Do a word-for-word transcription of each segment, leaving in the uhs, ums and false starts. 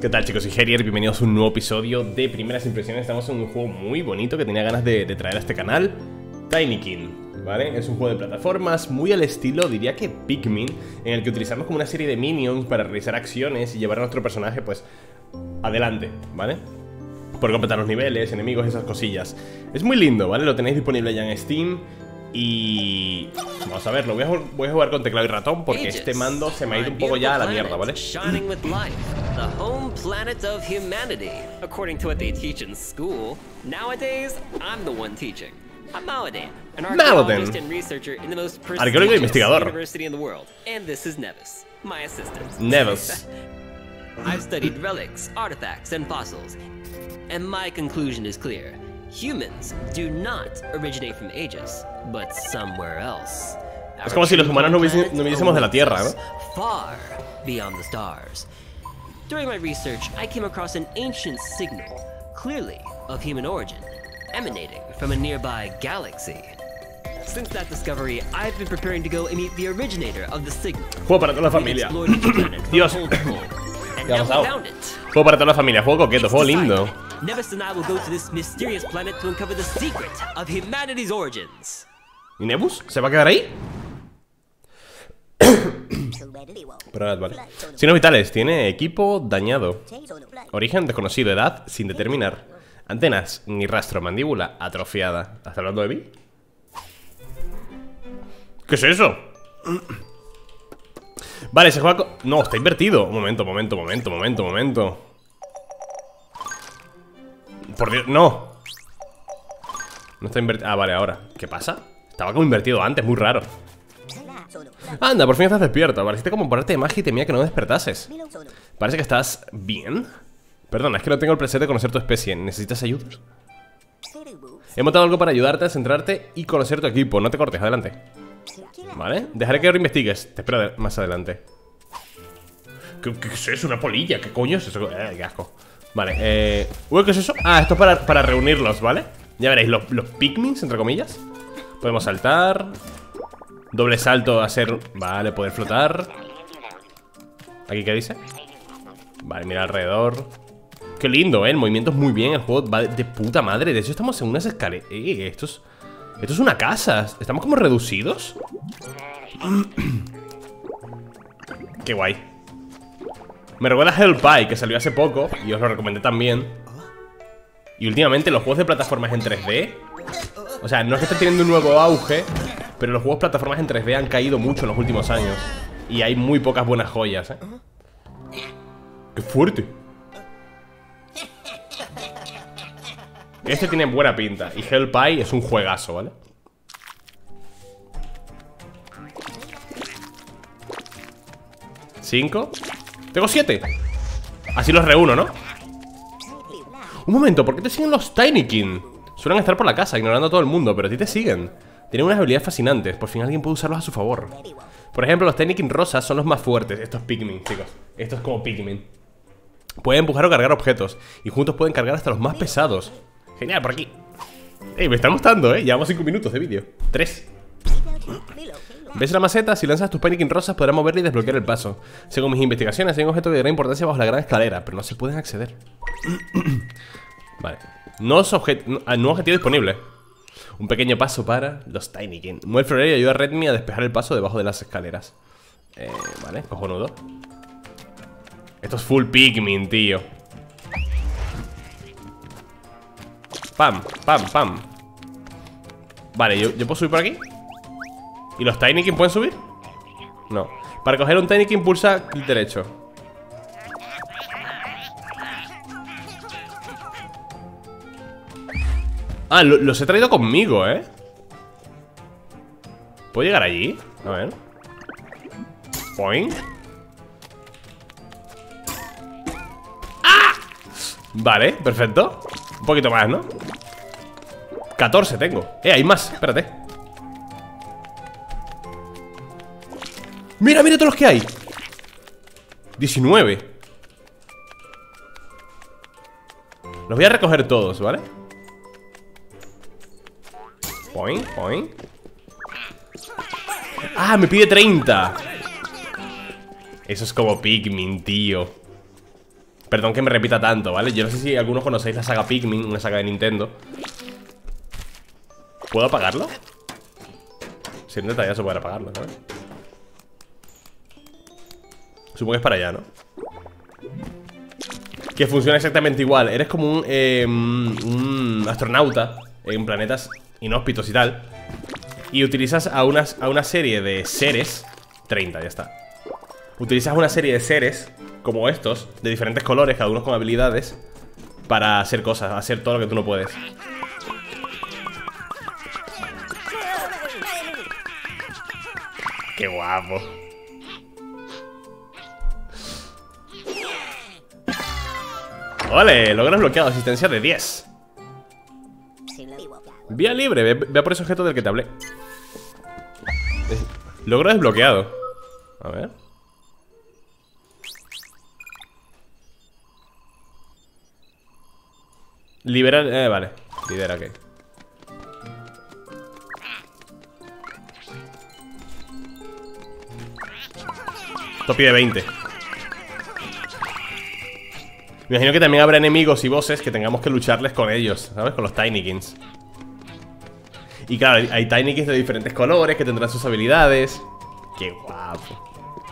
¿Qué tal, chicos? Soy Herier, bienvenidos a un nuevo episodio de Primeras Impresiones. Estamos en un juego muy bonito que tenía ganas de, de traer a este canal, Tinykin, ¿vale? Es un juego de plataformas muy al estilo, diría que Pikmin, en el que utilizamos como una serie de minions para realizar acciones y llevar a nuestro personaje, pues, adelante, ¿vale? Por completar los niveles, enemigos, esas cosillas. Es muy lindo, ¿vale? Lo tenéis disponible ya en Steam. Y... vamos a verlo, voy a, voy a jugar con teclado y ratón porque este mando se me ha ido un poco ya a la mierda, ¿vale? The home planet of humanity, according to what they teach in school. Nowadays, I'm the one teaching. I'm Maladin, an archaeologist and researcher in the most prestigious university in the world. And this is Nevis, my assistant. Nevis. I've studied relics, artifacts, and fossils, and my conclusion is clear. Humans do not originate from Aegis, but somewhere else. Es como si los humanos no, hubiese, no viniésemos de la Tierra, ¿no? Far beyond the stars. During my research, I came across an ancient signal, clearly of human origin, emanating from a nearby galaxy. Since that discovery, I've been preparing to go and meet the originator of the signal. Juego para toda la familia. Dios. Ya ha pasado. Juego para toda la familia, juego coqueto, juego lindo. Nevis and I will go to this mysterious planet to uncover the secret of humanity's origins. ¿Y Nebus? ¿Se va a quedar ahí? Pero, vale. Signos vitales, tiene equipo dañado. Origen desconocido, edad sin determinar. Antenas, ni rastro, mandíbula atrofiada. ¿Estás hablando de mí? ¿Qué es eso? Vale, se juega con... no, está invertido. Un momento, momento, momento, momento, momento. Por Dios, no. No está invertido. Ah, vale, ahora. ¿Qué pasa? Estaba como invertido antes, muy raro. Anda, por fin estás despierto. Pareciste como ponerte de magia y temía que no despertases. Parece que estás bien. Perdona, es que no tengo el placer de conocer tu especie. ¿Necesitas ayuda? He montado algo para ayudarte a centrarte y conocer tu equipo. No te cortes, adelante. Vale, dejaré que lo investigues. Te espero más adelante. ¿Qué, qué es eso? ¿Una polilla? ¿Qué coño es eso? Eh, qué asco. Vale, eh... uy, ¿qué es eso? Ah, esto es para, para reunirlos, ¿vale? Ya veréis, los, los Pikmins, entre comillas. Podemos saltar. Doble salto, hacer... vale, poder flotar. ¿Aquí qué dice? Vale, mira alrededor. Qué lindo, ¿eh? El movimiento es muy bien. El juego va de, de puta madre. De hecho, estamos en unas escaleras. Eh, esto es... esto es una casa. ¿Estamos como reducidos? Qué guay. Me recuerda a Hellpie, que salió hace poco y os lo recomendé también. Y últimamente los juegos de plataformas en tres D, o sea, no es que esté teniendo un nuevo auge, pero los juegos de plataformas en tres D han caído mucho en los últimos años. Y hay muy pocas buenas joyas, ¿eh? ¡Qué fuerte! Este tiene buena pinta. Y Hellpie es un juegazo, ¿vale? Cinco. Tengo siete. Así los reúno, ¿no? Un momento, ¿por qué te siguen los Tinykin? Suelen estar por la casa, ignorando a todo el mundo, pero a ti te siguen. Tienen unas habilidades fascinantes. Por fin alguien puede usarlos a su favor. Por ejemplo, los Tinykin rosas son los más fuertes. Estos Pikmin, chicos. Estos como Pikmin. Pueden empujar o cargar objetos. Y juntos pueden cargar hasta los más pesados. Genial, por aquí. Ey, me está gustando, ¿eh? Llevamos cinco minutos de vídeo. Tres. ¿Ves la maceta? Si lanzas tus Tinykin rosas podrás moverla y desbloquear el paso. Según mis investigaciones, hay un objeto de gran importancia bajo la gran escalera, pero no se pueden acceder. Vale. No, objet no, no objetivo disponible. Un pequeño paso para los Tinykin. Mueve el florero y ayuda a Redmi a despejar el paso debajo de las escaleras. Eh, vale, cojonudo. Esto es full Pikmin, tío. Pam, pam, pam. Vale, ¿yo, yo puedo subir por aquí? ¿Y los Tinykin pueden subir? No. Para coger un Tinykin pulsa clic derecho. Ah, lo, los he traído conmigo, ¿eh? ¿Puedo llegar allí? A ver. Point. ¡Ah! Vale, perfecto. Un poquito más, ¿no? catorce tengo. Eh, hay más, espérate. Mira, mira todos los que hay. diecinueve. Los voy a recoger todos, ¿vale? Point, point. Ah, me pide treinta. Eso es como Pikmin, tío. Perdón que me repita tanto, ¿vale? Yo no sé si algunos conocéis la saga Pikmin, una saga de Nintendo. ¿Puedo apagarlo? Si no, ya se puede apagarlo, ¿sabes? Supongo que es para allá, ¿no? Que funciona exactamente igual. Eres como un, eh, un astronauta en planetas inhóspitos y tal. Y utilizas a, unas, a una serie de seres. treinta, ya está. Utilizas una serie de seres como estos, de diferentes colores, cada uno con habilidades, para hacer cosas, hacer todo lo que tú no puedes. ¡Qué guapo! ¡Ole! Logro desbloqueado, asistencia de diez. Vía libre, ve, ve por ese objeto del que te hablé. Logro desbloqueado. A ver. Liberar, eh, vale. Libera, ok. Esto pide veinte. Me imagino que también habrá enemigos y bosses que tengamos que lucharles con ellos, ¿sabes? Con los Tinykins. Y claro, hay Tinykins de diferentes colores que tendrán sus habilidades. ¡Qué guapo!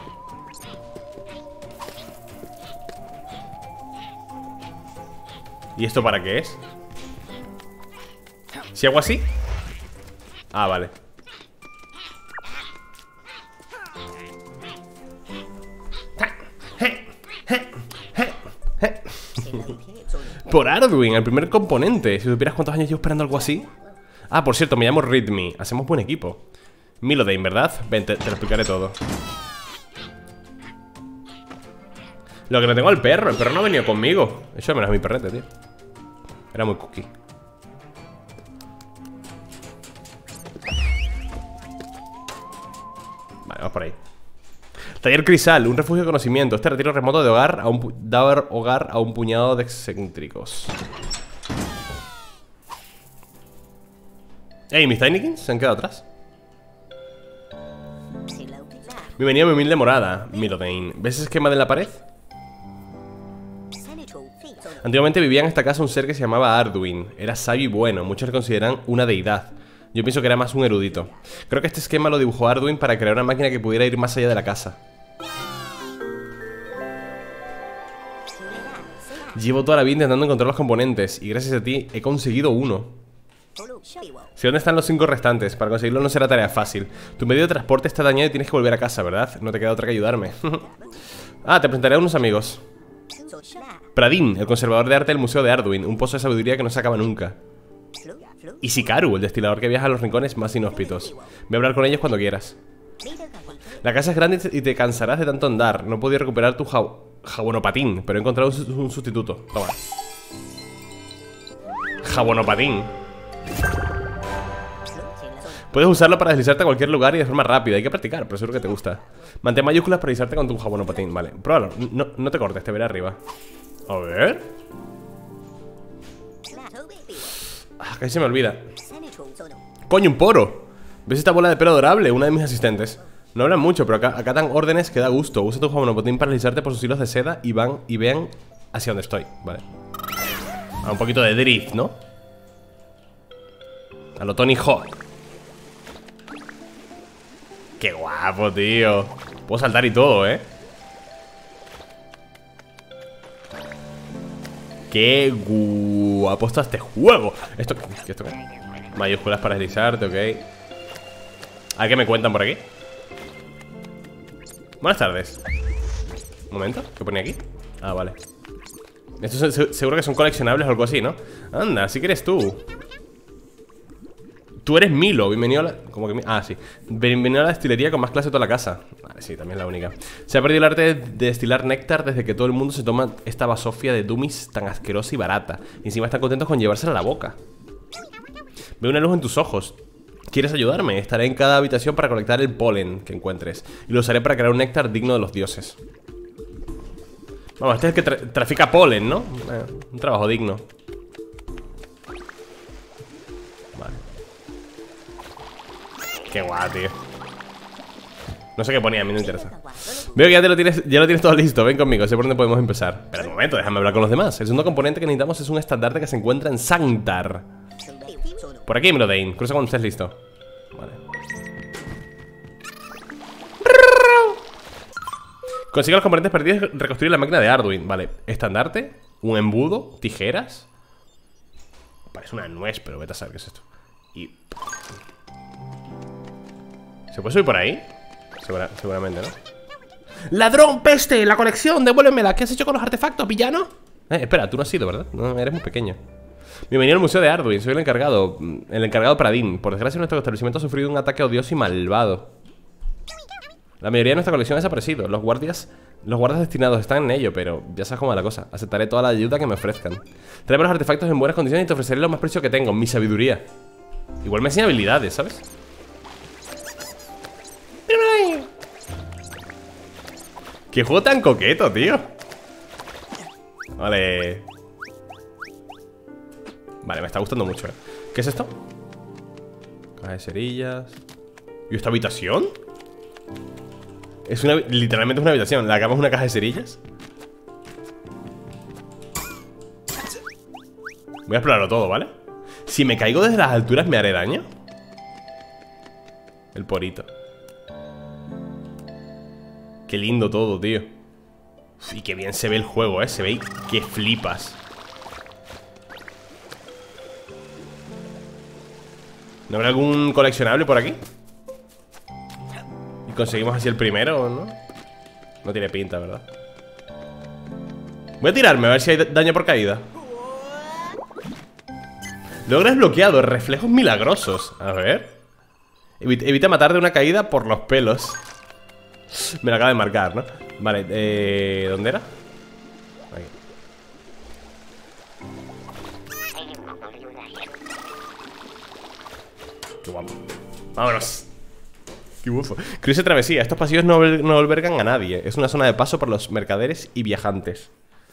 ¿Y esto para qué es? ¿Si hago así? Ah, vale. Por Arduin, el primer componente. Si supieras cuántos años llevo esperando algo así. Ah, por cierto, me llamo Readme. Hacemos buen equipo. Milodane, ¿verdad? Ven, te, te lo explicaré todo. Lo que no tengo al perro. El perro no ha venido conmigo. Eso menos es mi perrete, tío. Era muy cookie. Vale, vamos por ahí. Taller Crisal, un refugio de conocimiento. Este retiro remoto de hogar a un, dar hogar a un puñado de excéntricos. Ey, ¿mis Tinykins se han quedado atrás? Bienvenido a mi humilde morada, Milodane. ¿Ves ese esquema de la pared? Antiguamente vivía en esta casa un ser que se llamaba Arduin. Era sabio y bueno, muchos le consideran una deidad. Yo pienso que era más un erudito. Creo que este esquema lo dibujó Arduin para crear una máquina que pudiera ir más allá de la casa. Llevo toda la vida intentando encontrar los componentes y gracias a ti he conseguido uno. ¿Sí, dónde están los cinco restantes? Para conseguirlo no será tarea fácil. Tu medio de transporte está dañado y tienes que volver a casa, ¿verdad? No te queda otra que ayudarme. Ah, te presentaré a unos amigos. Pradin, el conservador de arte del Museo de Arduin, un pozo de sabiduría que no se acaba nunca. Y Sikaru, el destilador que viaja a los rincones más inhóspitos. Ve a hablar con ellos cuando quieras. La casa es grande y te cansarás de tanto andar. No he podido recuperar tu ja jabonopatín, pero he encontrado un, un sustituto. Toma. Jabonopatín. Puedes usarlo para deslizarte a cualquier lugar y de forma rápida. Hay que practicar, pero seguro que te gusta. Mantén mayúsculas para deslizarte con tu jabonopatín. Vale, pruébalo. No, no te cortes, te veré arriba. A ver. Ah, casi se me olvida. ¡Coño, un poro! ¿Ves esta bola de pelo adorable? Una de mis asistentes. No hablan mucho, pero acá, acá dan órdenes que da gusto. Usa tu jabonopatín para deslizarte por sus hilos de seda y van y vean hacia donde estoy. Vale. Ah, un poquito de drift, ¿no? A lo Tony Hawk. ¡Qué guapo, tío! Puedo saltar y todo, ¿eh? ¡Qué guapo está este juego! ¿Esto qué? ¿Esto qué? Mayúsculas para deslizarte, ok. A ver qué me cuentan por aquí. Buenas tardes. Un momento, ¿qué pone aquí? Ah, vale. Estos seguro que son coleccionables o algo así, ¿no? Anda, sí que eres tú. Tú eres Milo, bienvenido a la... ¿Cómo que? Ah, sí. Bienvenido a la destilería con más clase de toda la casa. Vale, sí, también es la única. Se ha perdido el arte de destilar néctar desde que todo el mundo se toma esta basofia de dummies tan asquerosa y barata. Y encima están contentos con llevársela a la boca. Veo una luz en tus ojos. ¿Quieres ayudarme? Estaré en cada habitación para colectar el polen que encuentres. Y lo usaré para crear un néctar digno de los dioses. Vamos, este es el que tra trafica polen, ¿no? Eh, un trabajo digno. Vale. Qué guay, tío. No sé qué ponía, a mí no me interesa. Veo que ya, te lo tienes, ya lo tienes todo listo. Ven conmigo, sé por dónde podemos empezar. Espera un momento, déjame hablar con los demás. El segundo componente que necesitamos es un estandarte que se encuentra en Sanctar. Por aquí, Mrodane. Cruza cuando estés listo. Vale. Consigue los componentes perdidos y reconstruir la máquina de Arduin. Vale, estandarte, un embudo, tijeras. Parece una nuez, pero vete a saber qué es esto. Y... ¿se puede subir por ahí? Segura, seguramente, ¿no? ¡Ladrón, peste! ¡La colección! ¡Devuélvemela! ¿Qué has hecho con los artefactos, villano? Eh, espera, tú no has sido, ¿verdad? No, eres muy pequeño. Bienvenido al museo de Arduin, soy el encargado. El encargado Pradin. Por desgracia, nuestro establecimiento ha sufrido un ataque odioso y malvado. La mayoría de nuestra colección ha desaparecido. Los guardias, los guardias destinados están en ello, pero ya sabes cómo va la cosa. Aceptaré toda la ayuda que me ofrezcan. Tráeme los artefactos en buenas condiciones y te ofreceré lo más precioso que tengo, mi sabiduría. Igual me enseña habilidades, ¿sabes? ¡Qué juego tan coqueto, tío! Vale. Vale, me está gustando mucho, ¿eh? ¿Qué es esto? Caja de cerillas. ¿Y esta habitación? Es una... literalmente es una habitación. ¿La cama es una caja de cerillas? Voy a explorarlo todo, ¿vale? Si me caigo desde las alturas, ¿me haré daño? El porito. Qué lindo todo, tío. Y qué bien se ve el juego, ¿eh? Se ve que flipas. ¿No habrá algún coleccionable por aquí? Y conseguimos así el primero, ¿no? No tiene pinta, ¿verdad? Voy a tirarme a ver si hay daño por caída. Logras bloqueado, reflejos milagrosos. A ver. Evita, evita matar de una caída por los pelos. Me lo acaba de marcar, ¿no? Vale, eh... ¿dónde era? Ahí. Qué guapo. Vámonos. Qué bufo. Cruce de travesía. Estos pasillos no, no albergan a nadie. Es una zona de paso para los mercaderes y viajantes.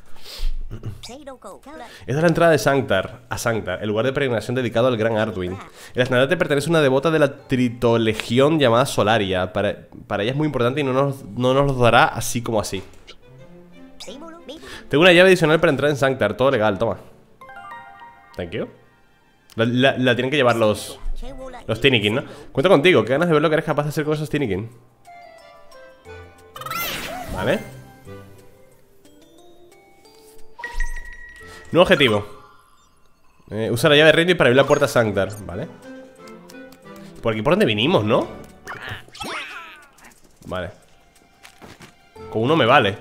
Esta es la entrada de Sanctar, a Sanctar, el lugar de peregrinación dedicado al gran Arduin. El estandarte pertenece a una devota de la Tritolegión llamada Solaria. Para, para ella es muy importante y no nos, no nos los dará así como así. Tengo una llave adicional para entrar en Sanctar, todo legal, toma. Thank you. La, la, la tienen que llevar los Los Tinikin, ¿no? Cuento contigo, qué ganas de ver lo que eres capaz de hacer con esos Tinikin. Vale. Nuevo objetivo. eh, Usa la llave Rainbow para abrir la puerta a Sanctar. Vale. Por aquí por donde vinimos, ¿no? Vale. Con uno me vale.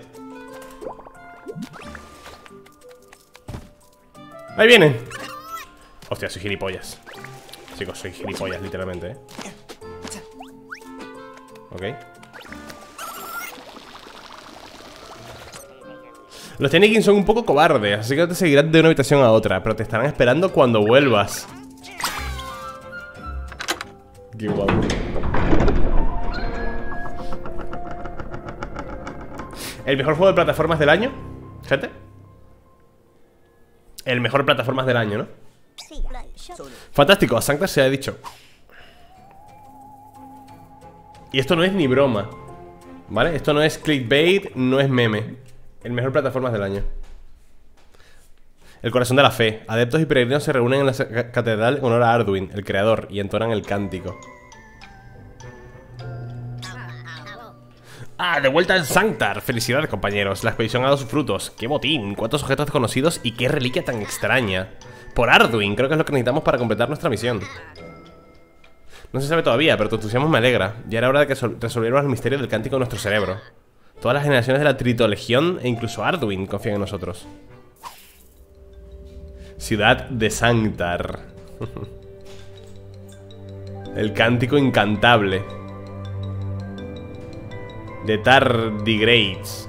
Ahí vienen. Hostia, soy gilipollas. Chicos, soy gilipollas, literalmente, ¿eh? Ok. Los Tinikin son un poco cobardes, así que no te seguirán de una habitación a otra, pero te estarán esperando cuando vuelvas. Qué guapo. ¿El mejor juego de plataformas del año? Gente. El mejor plataformas del año, ¿no? Fantástico, a Sanctar se ha dicho. Y esto no es ni broma, ¿vale? Esto no es clickbait, no es meme. El mejor plataformas del año. El corazón de la fe. Adeptos y peregrinos se reúnen en la catedral en honor a Arduin, el creador, y entonan el cántico. Ah, de vuelta en Sanctar. Felicidades, compañeros. La expedición ha dado sus frutos. ¡Qué botín! ¡Cuántos objetos desconocidos! ¡Y qué reliquia tan extraña! Por Arduin, creo que es lo que necesitamos para completar nuestra misión. No se sabe todavía, pero tu entusiasmo me alegra. Ya era hora de que resolviéramos el misterio del cántico de nuestro cerebro. Todas las generaciones de la Tritolegión e incluso Arduin confían en nosotros. Ciudad de Sanctar. El cántico incantable de Tardigrades.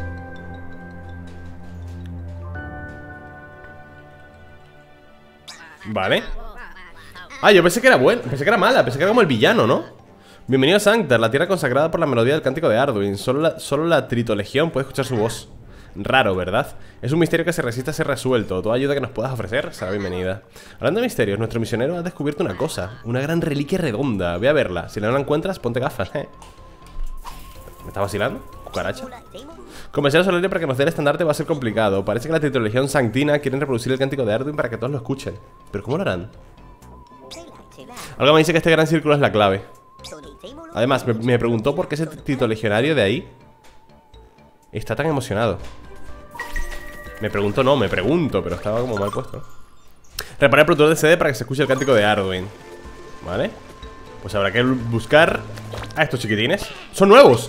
Vale. Ah, yo pensé que era buena, pensé que era mala, pensé que era como el villano, ¿no? Bienvenido a Sanctar, la tierra consagrada por la melodía del cántico de Arduin. Solo la, solo la Tritolegión puede escuchar su voz. Raro, ¿verdad? Es un misterio que se resiste a ser resuelto. Toda ayuda que nos puedas ofrecer será bienvenida. Hablando de misterios, nuestro misionero ha descubierto una cosa. Una gran reliquia redonda. Ve a verla. Si la no la encuentras, ponte gafas, ¿eh? ¿Me estás vacilando? Cucaracha. Convencer a Solaria para que nos dé el estandarte va a ser complicado. Parece que la Tetralegión Sanctina quieren reproducir el cántico de Arduin para que todos lo escuchen. ¿Pero cómo lo harán? Algo me dice que este gran círculo es la clave. Además, me, me preguntó por qué ese Tito Legionario de ahí está tan emocionado. Me pregunto, no, me pregunto, pero estaba como mal puesto. Reparar el productor de C D para que se escuche el cántico de Arduin. Vale. Pues habrá que buscar a estos chiquitines. ¡Son nuevos!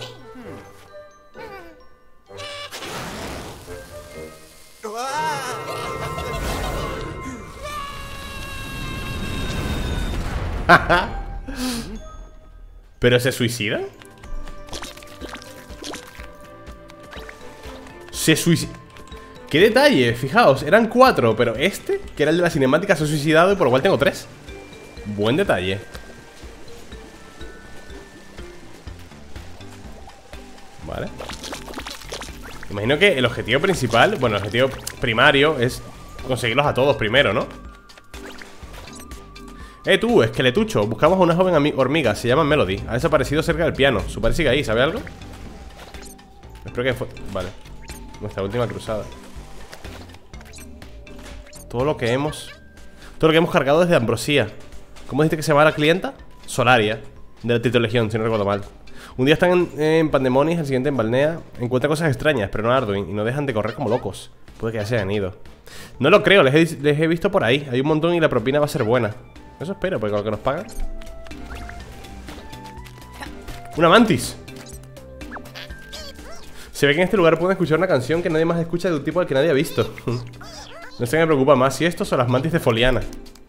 ¿Pero se suicidan? Se suicida. ¡Qué detalle! Fijaos, eran cuatro, pero este, que era el de la cinemática, se ha suicidado y por lo cual tengo tres. Buen detalle. Vale. Imagino que el objetivo principal, bueno, el objetivo primario es conseguirlos a todos primero, ¿no? Eh, tú, esqueletucho. Buscamos a una joven hormiga, se llama Melody. Ha desaparecido cerca del piano. Su padre sigue ahí, ¿sabe algo? Espero que fue... Vale. Nuestra última cruzada. Todo lo que hemos... Todo lo que hemos cargado desde Ambrosía. ¿Cómo dijiste que se llama la clienta? Solaria, de la Tetralegión, si no recuerdo mal. Un día están en, en Pandemonium, el siguiente en Balnea. Encuentran cosas extrañas, pero no Arduin. Y no dejan de correr como locos. Puede que ya se hayan ido. No lo creo, les he, les he visto por ahí. Hay un montón y la propina va a ser buena. Eso espero, porque con lo que nos pagan. ¡Una mantis! Se ve que en este lugar pueden escuchar una canción que nadie más escucha de un tipo al que nadie ha visto. No sé qué me preocupa más, si estos o las mantis de Foliana.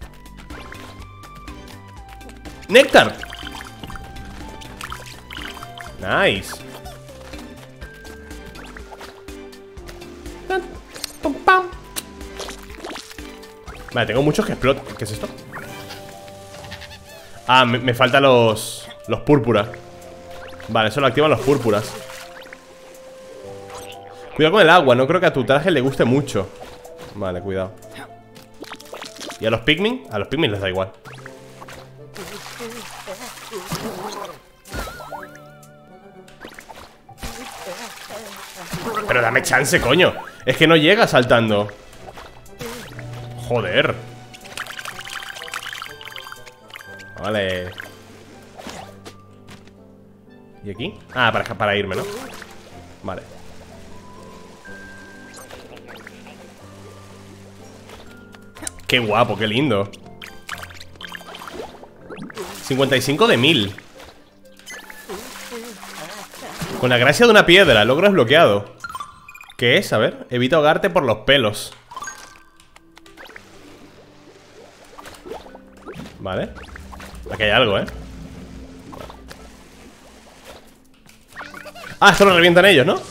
¡Néctar! Nice. Vale, tengo muchos que explotan. ¿Qué es esto? Ah, me, me faltan los... Los púrpuras. Vale, eso lo activan los púrpuras. Cuidado con el agua, no creo que a tu traje le guste mucho. Vale, cuidado. ¿Y a los Pikmin? A los Pikmin les da igual. Pero dame chance, coño. Es que no llega saltando. Joder. Vale. ¿Y aquí? Ah, para, para irme, ¿no? Vale. Qué guapo, qué lindo. cincuenta y cinco de mil. Con la gracia de una piedra, logro desbloqueado. ¿Qué es? A ver, evita ahogarte por los pelos. Vale. Aquí hay algo, ¿eh? Ah, esto lo revientan ellos, ¿no?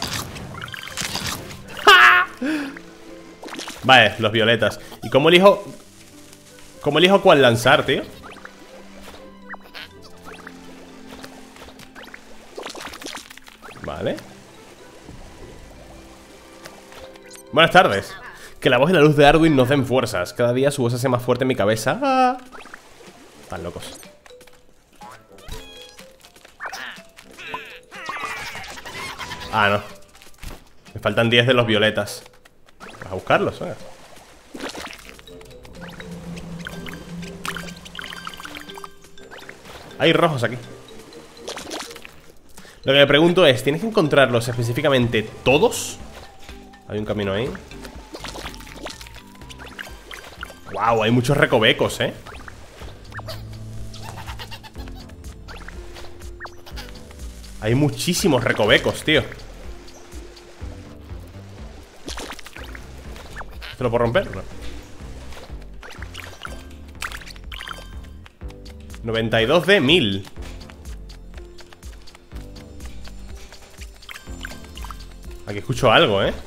¡Ja! Vale, los violetas. ¿Y cómo elijo? ¿Cómo elijo cuál lanzar, tío? Vale. Buenas tardes. Que la voz y la luz de Arduin nos den fuerzas. Cada día su voz se hace más fuerte en mi cabeza. Ah. Están locos. Ah, no. Me faltan diez de los violetas. Vas a buscarlos, ¿eh? Hay rojos aquí. Lo que me pregunto es, ¿tienes que encontrarlos específicamente todos? Hay un camino ahí. Wow, hay muchos recovecos, ¿eh? Hay muchísimos recovecos, tío. ¿Esto lo puedo romper? No. noventa y dos de mil. Aquí escucho algo, ¿eh?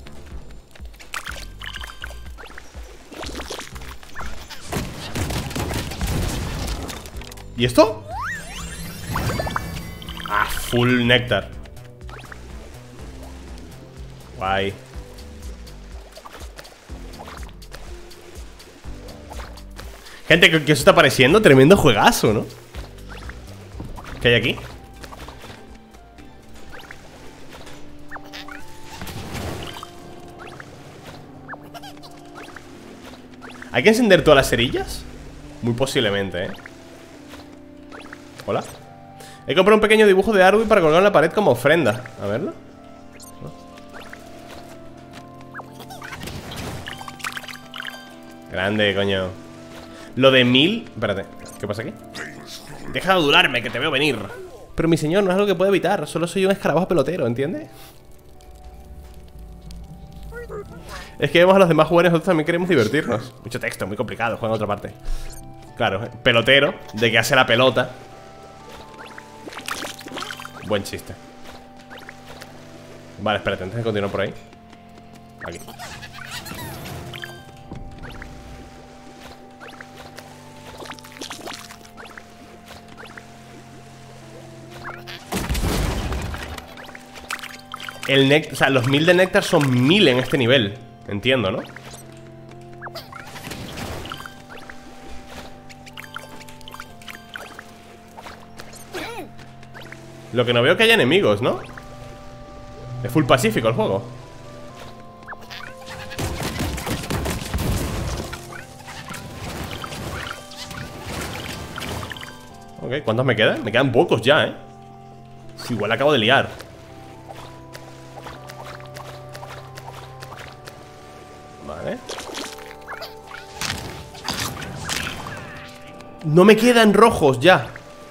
¿Y esto? Ah, full néctar. Guay. Gente, ¿qué, qué os está pareciendo? Tremendo juegazo, ¿no? ¿Qué hay aquí? ¿Hay que encender todas las cerillas? Muy posiblemente, ¿eh? Hola. He comprado un pequeño dibujo de Arduin para colgar en la pared como ofrenda. A verlo. Grande, coño. Lo de mil... Espérate, ¿qué pasa aquí? Deja de adularme, que te veo venir. Pero mi señor, no es algo que pueda evitar. Solo soy un escarabajo pelotero, ¿entiendes? Es que vemos a los demás jugadores, nosotros también queremos divertirnos. Mucho texto, muy complicado, juega en otra parte. Claro, pelotero, de que hace la pelota. Buen chiste. Vale, espérate, antes de continuar por ahí. Aquí. El néctar, o sea, los mil de néctar son mil en este nivel. Entiendo, ¿no? Lo que no veo es que haya enemigos, ¿no? Es full pacífico el juego. Ok, ¿cuántos me quedan? Me quedan pocos ya, ¿eh? Uf, igual acabo de liar. Vale. No me quedan rojos ya.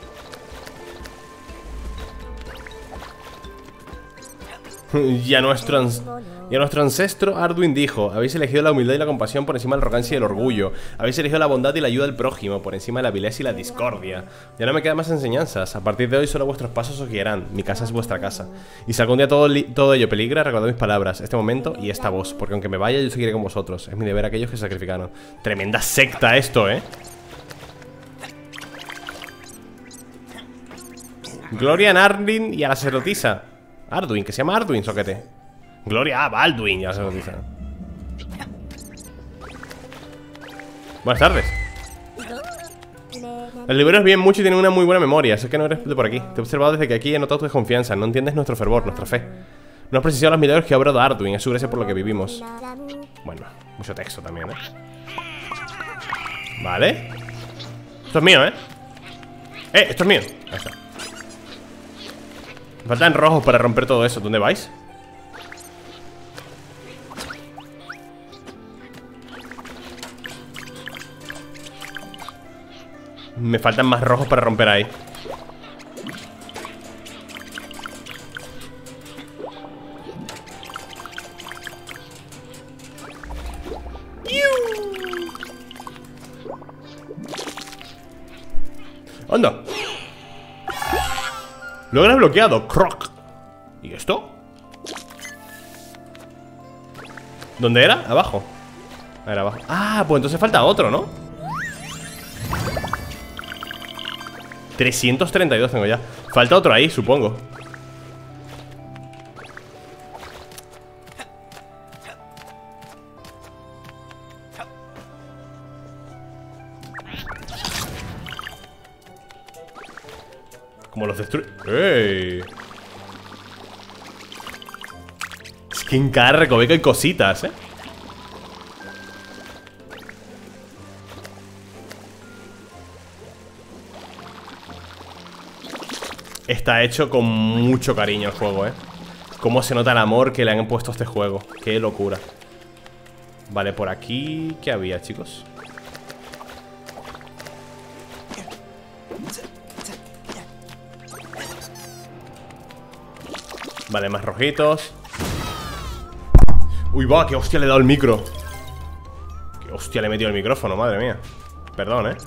Y a, nuestro, y a nuestro ancestro Arduin dijo: habéis elegido la humildad y la compasión por encima de la arrogancia y el orgullo. Habéis elegido la bondad y la ayuda del prójimo por encima de la vileza y la discordia. Ya no me quedan más enseñanzas. A partir de hoy solo vuestros pasos os guiarán. Mi casa es vuestra casa. Y si algún día todo, todo ello peligra, recordad mis palabras, este momento y esta voz. Porque aunque me vaya, yo seguiré con vosotros. Es mi deber aquellos que se sacrificaron. Tremenda secta esto, ¿eh? Gloria a Arduin y a la sacerdotisa Arduin, que se llama Arduin, soquete. Gloria a Balduin, ya se lo dice. Buenas tardes. El libro es bien mucho y tiene una muy buena memoria. Sé que no eres de por aquí. Te he observado desde que aquí y he notado tu desconfianza. No entiendes nuestro fervor, nuestra fe. No has precisado los milagros que ha obrado Arduin. Es su gracia por lo que vivimos. Bueno, mucho texto también, ¿eh? Vale. Esto es mío, ¿eh? Eh, esto es mío. Ahí está. Me faltan rojos para romper todo eso. ¿Dónde vais? Me faltan más rojos para romper ahí. ¡Anda! Lo habrás bloqueado, croc. ¿Y esto? ¿Dónde era? Abajo. A ver, abajo. Ah, pues entonces falta otro, ¿no? trescientos treinta y dos tengo ya. Falta otro ahí, supongo. Como los destruye. ¡Ey! Es que en cada recoveco hay cositas, ¿eh? Está hecho con mucho cariño el juego, ¿eh? Cómo se nota el amor que le han puesto a este juego. Qué locura. Vale, por aquí... ¿Qué había, chicos? Vale, más rojitos. Uy, va, qué hostia le he dado el micro. Qué hostia le he metido el micrófono, madre mía. Perdón, eh.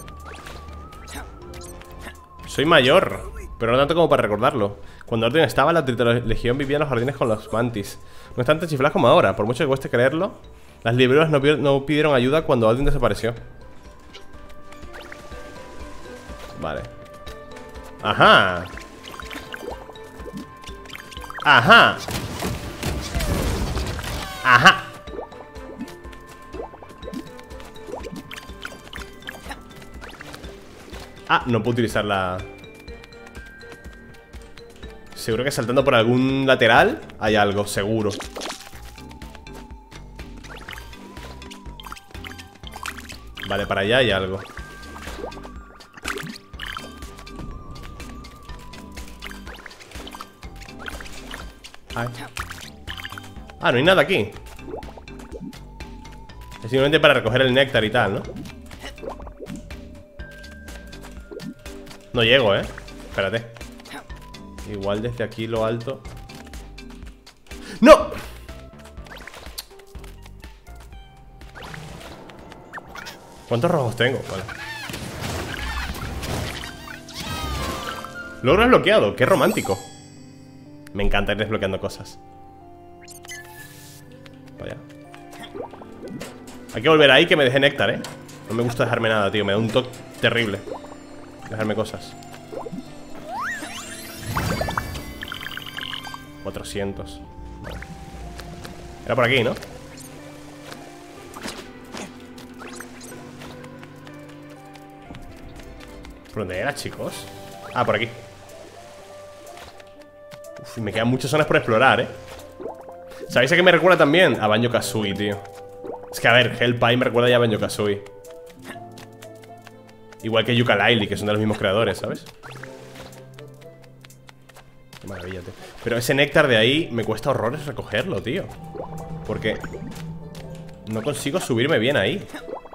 Soy mayor, pero no tanto como para recordarlo. Cuando Arduin estaba, la Legión vivía en los jardines con los mantis. No es tanto chifladas como ahora. Por mucho que cueste creerlo, las librerías no, no pidieron ayuda cuando Arduin desapareció. Vale. Ajá. Ajá. Ajá. Ah, no puedo utilizar la... Seguro que saltando por algún lateral hay algo, seguro. Vale, para allá hay algo. Ay. Ah, no hay nada aquí. Es simplemente para recoger el néctar y tal, ¿no? No llego, ¿eh? Espérate. Igual desde aquí lo alto. ¡No! ¿Cuántos rojos tengo? Vale. Logro desbloqueado, qué romántico. Me encanta ir desbloqueando cosas. Vaya. Hay que volver ahí que me deje néctar, ¿eh? No me gusta dejarme nada, tío. Me da un toque terrible dejarme cosas. cuatrocientos. Vale. Era por aquí, ¿no? ¿Por dónde era, chicos? Ah, por aquí. Uf, me quedan muchas zonas por explorar, ¿eh? ¿Sabéis a qué me recuerda también? A Banjo-Kazooie, tío. Es que, a ver, Hellpie me recuerda ya a Banjo-Kazooie. Igual que Yooka-Laylee, que son de los mismos creadores, ¿sabes? Qué maravilla, tío. Pero ese néctar de ahí me cuesta horrores recogerlo, tío. Porque no consigo subirme bien ahí.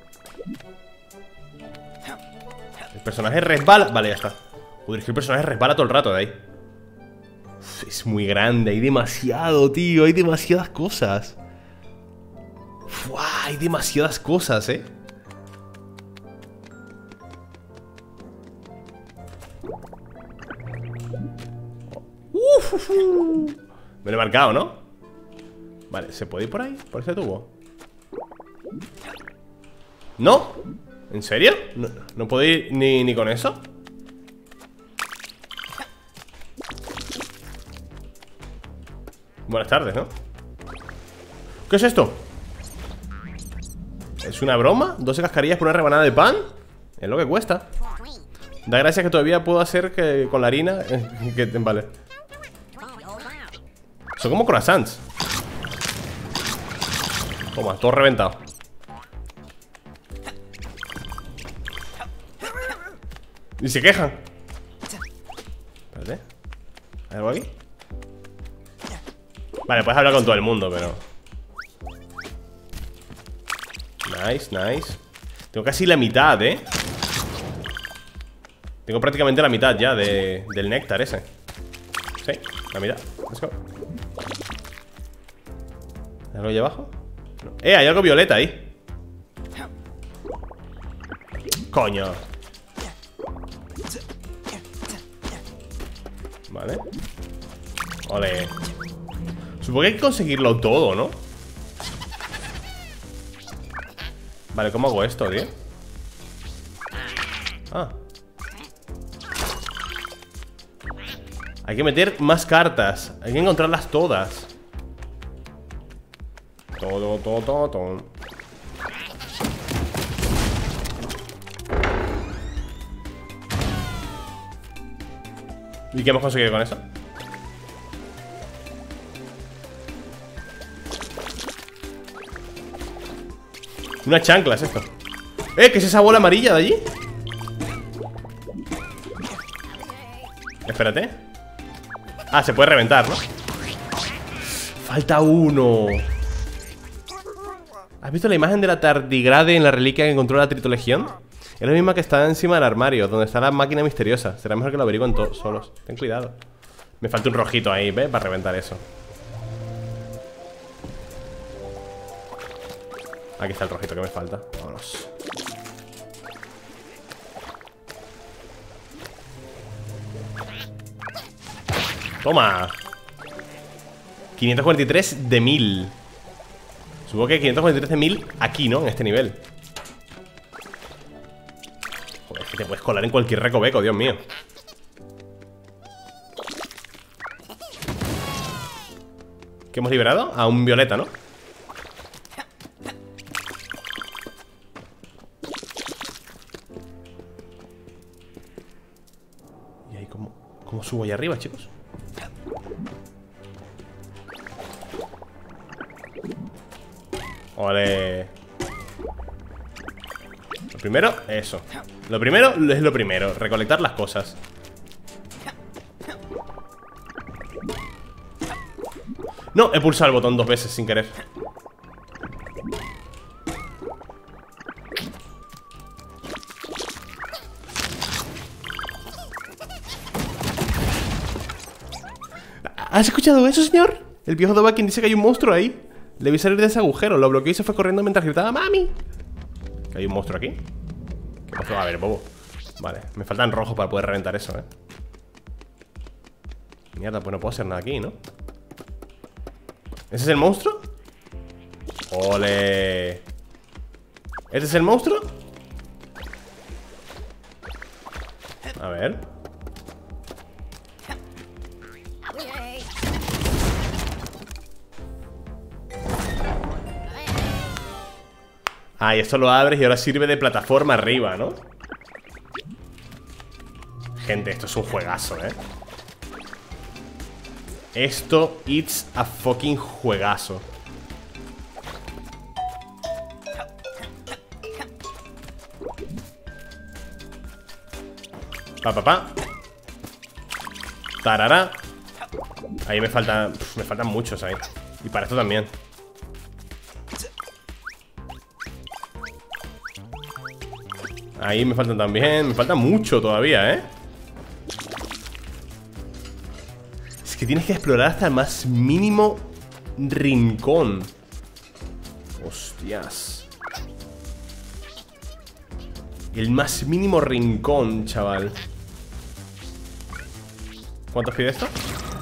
El personaje resbala. Vale, ya está. Joder, es que el personaje resbala todo el rato de ahí. Uf, es muy grande, hay demasiado, tío. Hay demasiadas cosas. Uf, hay demasiadas cosas, eh. Uf, uf, uf. Me lo he marcado, ¿no? Vale, ¿se puede ir por ahí? ¿Por ese tubo? ¿No? ¿En serio? ¿No, no puedo ir ni, ni con eso? Buenas tardes, ¿no? ¿Qué es esto? ¿Es una broma? ¿doce cascarillas por una rebanada de pan? Es lo que cuesta. Da gracias que todavía puedo hacer que con la harina que, vale. Son como croissants. Toma, todo reventado. Y se quejan. Espérate. ¿Hay algo aquí? Vale, puedes hablar con todo el mundo, pero... Nice, nice. Tengo casi la mitad, ¿eh? Tengo prácticamente la mitad ya de, del néctar ese. Sí, la mitad. Let's go. ¿Hay algo ahí abajo? No. ¡Eh! Hay algo violeta ahí. Coño. Vale. Ole. Supongo que hay que conseguirlo todo, ¿no? Vale, ¿cómo hago esto, tío? Ah. Hay que meter más cartas. Hay que encontrarlas todas. Todo, todo, todo, todo. ¿Y qué hemos conseguido con eso? Una chancla es esto. ¿Eh? ¿Qué es esa bola amarilla de allí? Espérate. Ah, se puede reventar, ¿no? Falta uno. ¿Has visto la imagen de la tardigrade en la reliquia que encontró la Tritolegión? Es la misma que está encima del armario, donde está la máquina misteriosa. Será mejor que lo averigüen todos solos. Ten cuidado. Me falta un rojito ahí, ¿ves? Para reventar eso. Aquí está el rojito que me falta. Vámonos. Toma. quinientos cuarenta y tres de mil. Supongo que quinientos cuarenta y tres de mil aquí, ¿no? En este nivel. Joder, es que te puedes colar en cualquier recoveco, Dios mío. ¿Qué hemos liberado? A un violeta, ¿no? ¿Y ahí cómo, cómo subo ahí arriba, chicos? Ole. Lo primero, eso. Lo primero es lo primero, recolectar las cosas. No, he pulsado el botón dos veces sin querer. ¿Has escuchado eso, señor? El viejo Dovahkiin dice que hay un monstruo ahí. Le vi salir de ese agujero, lo bloqueó y se fue corriendo mientras gritaba ¡Mami! ¿Que hay un monstruo aquí? ¿Qué monstruo? A ver, bobo. Vale, me faltan rojos para poder reventar eso, eh. Mierda, pues no puedo hacer nada aquí, ¿no? ¿Ese es el monstruo? ¡Ole! ¿Este es el monstruo? A ver. Ah, y esto lo abres y ahora sirve de plataforma arriba, ¿no? Gente, esto es un juegazo, ¿eh? Esto, it's a fucking juegazo. Pa, pa, pa. Tarara. Ahí me faltan, pf, me faltan muchos ahí. Y para esto también. Ahí me faltan también. Me falta mucho todavía, ¿eh? Es que tienes que explorar hasta el más mínimo rincón. Hostias. El más mínimo rincón, chaval. ¿Cuánto pide esto?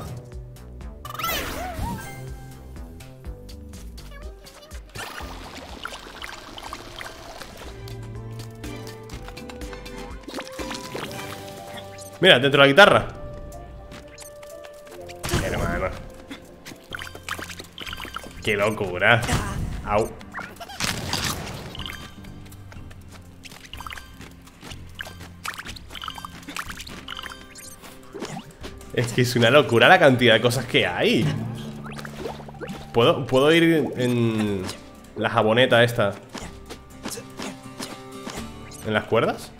Mira, dentro de la guitarra. Hermano. Qué locura. Au. Es que es una locura la cantidad de cosas que hay. ¿Puedo, puedo ir en la jaboneta esta? ¿En las cuerdas?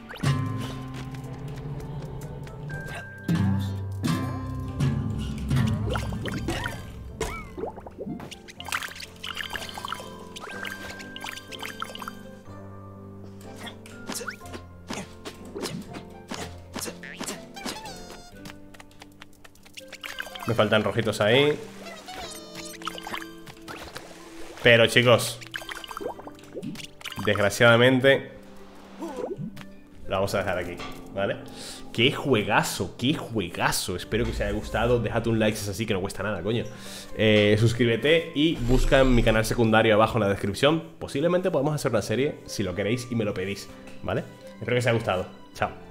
Me faltan rojitos ahí. Pero chicos, desgraciadamente lo vamos a dejar aquí, ¿vale? Qué juegazo, qué juegazo. Espero que os haya gustado. Déjate un like si es así, que no cuesta nada, coño. eh, Suscríbete y busca en mi canal secundario abajo en la descripción. Posiblemente podamos hacer una serie si lo queréis y me lo pedís, ¿vale? Espero que os haya gustado. Chao.